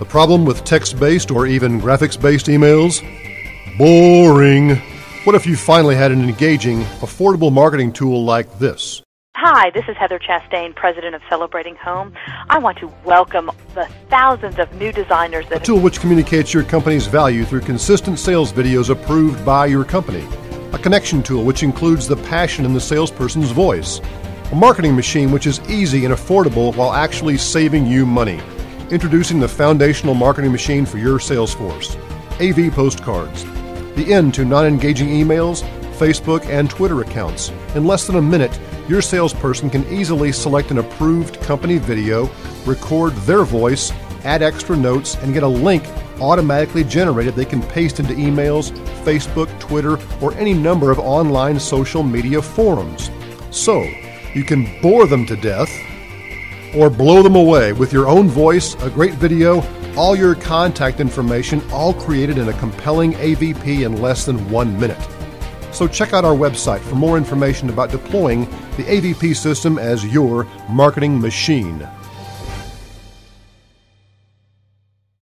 The problem with text-based or even graphics-based emails? Boring. What if you finally had an engaging, affordable marketing tool like this? Hi, this is Heather Chastain, president of Celebrating Home. I want to welcome the thousands of new designers A tool which communicates your company's value through consistent sales videos approved by your company. A connection tool which includes the passion in the salesperson's voice. A marketing machine which is easy and affordable while actually saving you money. Introducing the foundational marketing machine for your sales force. AV postcards. The end to non-engaging emails, Facebook, and Twitter accounts. In less than a minute, your salesperson can easily select an approved company video, record their voice, add extra notes, and get a link automatically generated they can paste into emails, Facebook, Twitter, or any number of online social media forums. So, you can bore them to death or blow them away with your own voice, a great video, all your contact information, all created in a compelling AVP in less than 1 minute. So check out our website for more information about deploying the AVP system as your marketing machine.